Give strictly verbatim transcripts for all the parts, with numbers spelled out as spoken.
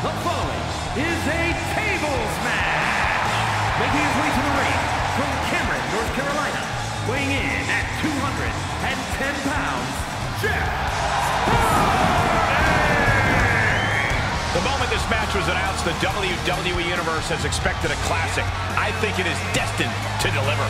The following is a tables match. Making his way to the ring from Cameron, North Carolina, weighing in at two hundred ten pounds, Jeff Hardy! The moment this match was announced, the W W E Universe has expected a classic. I think it is destined to deliver.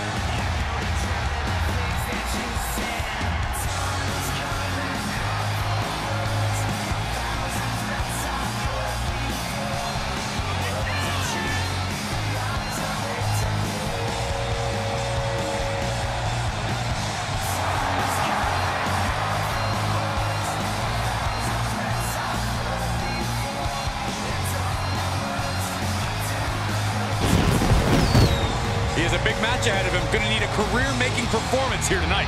He has a big match ahead of him. Going to need a career-making performance here tonight.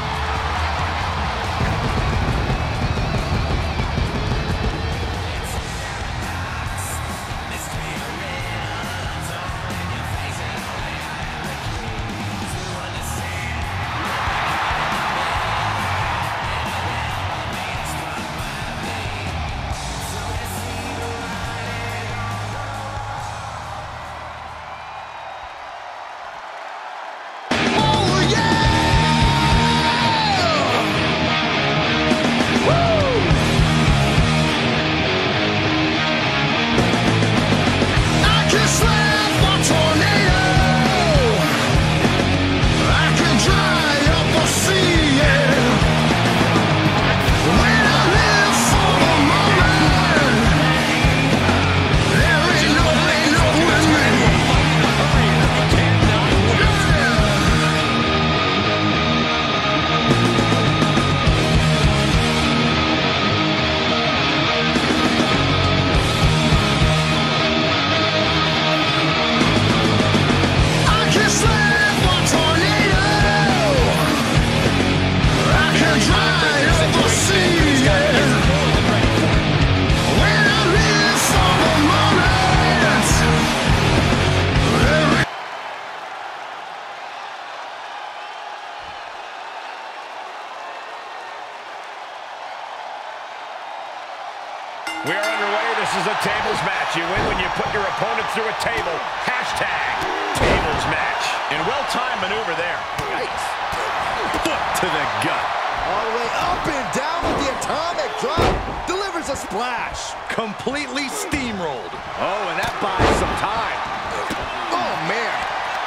We are underway. This is a tables match. You win when you put your opponent through a table. Hashtag tables match. And well-timed maneuver there. Yikes. Foot to the gut. All the way up and down with the atomic drop. Delivers a splash. Completely steamrolled. Oh, and that buys some time. Oh, man.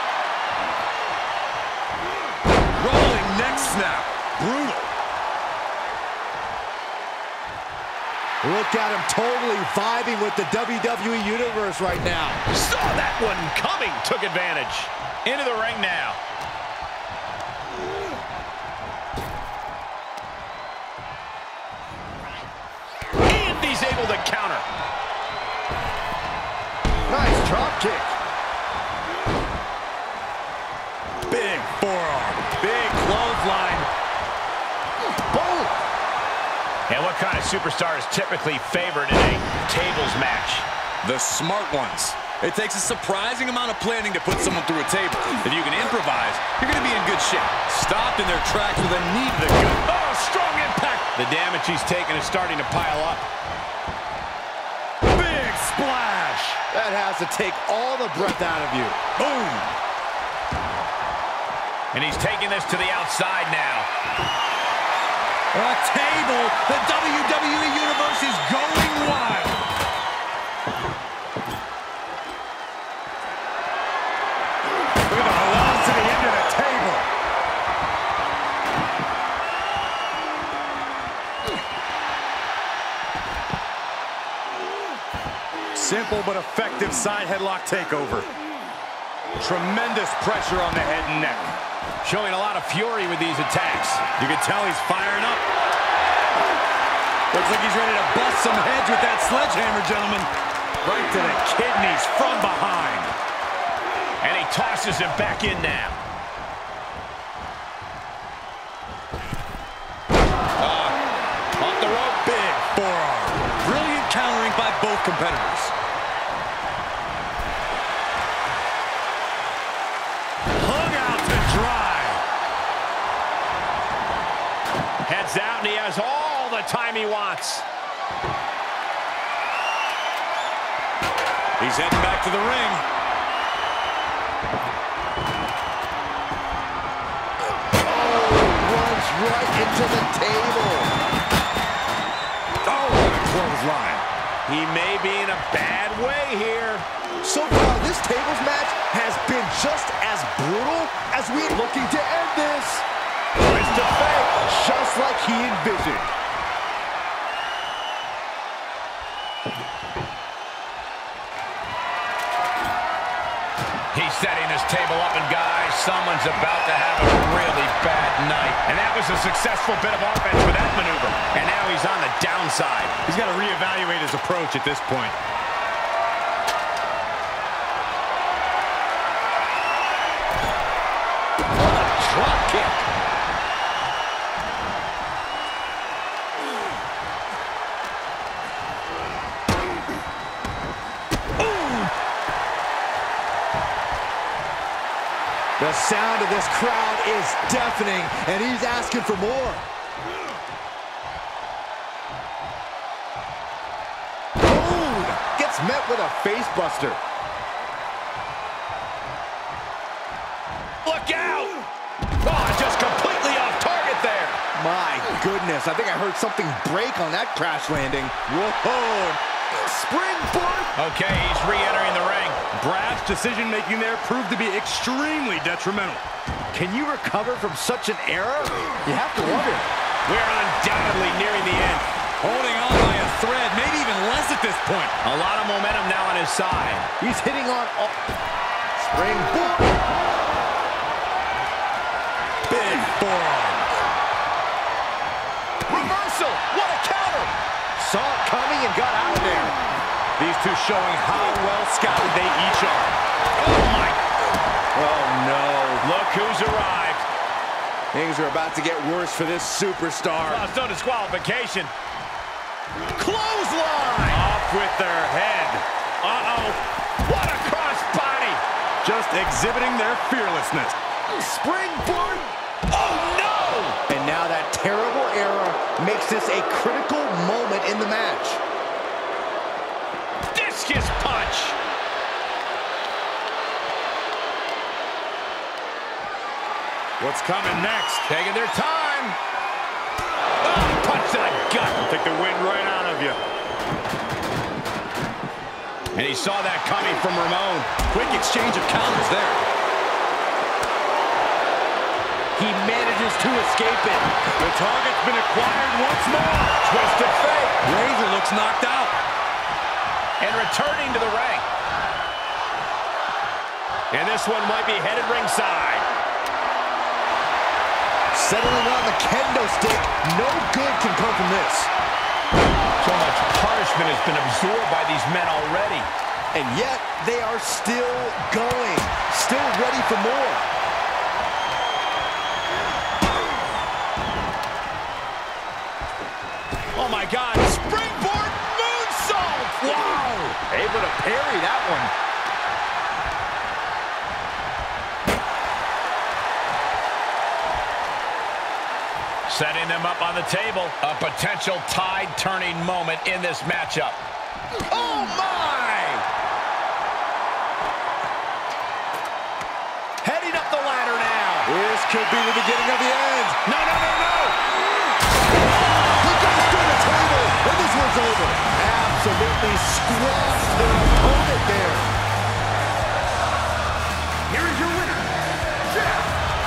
Rolling neck snap. Brutal. Look at him totally vibing with the W W E Universe right now. Saw that one coming. Took advantage. Into the ring now. And he's able to counter. Nice drop kick. Big forearm. Big clothesline. Boom. And what kind of superstar is typically favored in a tables match? The smart ones. It takes a surprising amount of planning to put someone through a table. If you can improvise, you're going to be in good shape. Stopped in their tracks with a knee to the gut. Oh, strong impact. The damage he's taken is starting to pile up. Big splash. That has to take all the breath out of you. Boom. And he's taking this to the outside now. A table. The W W E Universe is going wild. Look at the velocity into the table. Simple but effective side headlock takeover. Tremendous pressure on the head and neck. Showing a lot of fury with these attacks. You can tell he's firing up. Looks like he's ready to bust some heads with that sledgehammer, gentlemen. Right to the kidneys from behind. And he tosses him back in now. Uh, off the rope, big forearm. Brilliant countering by both competitors. Hung out to dry. Heads out, and he has all the time he wants. He's heading back to the ring. Oh, runs right into the table. Oh, what a clothesline. He may be in a bad way here. So far, this tables match has been just as brutal as we're looking to end this. Twist to fate. Just like he envisioned. He's setting this table up, and guys, someone's about to have a really bad night. And that was a successful bit of offense with that maneuver. And now he's on the downside. He's got to reevaluate his approach at this point. Drop kick. The sound of this crowd is deafening, and he's asking for more. Boom! Gets met with a face buster. Look out! Oh, just completely off target there. My goodness, I think I heard something break on that crash landing. Whoa! Springboard! Okay, he's re-entering the ring. Brash decision-making there proved to be extremely detrimental. Can you recover from such an error? You have to wonder. We're undoubtedly nearing the end. Holding on by a thread, maybe even less at this point. A lot of momentum now on his side. He's hitting on all... Springboard! Big forearm. Reversal! What a counter! Saw it coming and got out of there. These two showing how well scouted they each are. Oh, my. Oh, no. Look who's arrived. Things are about to get worse for this superstar. Oh, it's no disqualification. Clothesline! Off with their head. Uh-oh. What a crossbody. Just exhibiting their fearlessness. Springboard! Oh, no! And now that terrible error makes this a critical moment in the match. Discus punch. What's coming next? Taking their time. Oh, punch to the gut. Take the wind right out of you. And he saw that coming from Ramon. Quick exchange of counters there. He manages to escape it. The target's been acquired once more. Twisted fate. Razor looks knocked out. And returning to the ring. And this one might be headed ringside. Settling on the kendo stick. No good can come from this. So much punishment has been absorbed by these men already. And yet, they are still going. Still ready for more. Oh, my God. Springboard moonsault. Wow! Able to parry that one. Setting them up on the table. A potential tide-turning moment in this matchup. Oh, my! Heading up the ladder now. This could be the beginning of the end. No, no, no, no. He goes through the table, and this one's over. Absolutely squashed their opponent there. Here is your winner, Jeff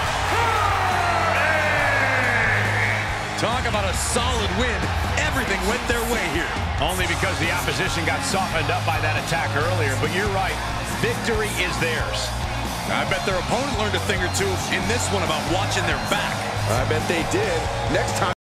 Hardy! Talk about a solid win. Everything went their way here. Only because the opposition got softened up by that attack earlier. But you're right. Victory is theirs. I bet their opponent learned a thing or two in this one about watching their back. I bet they did. Next time.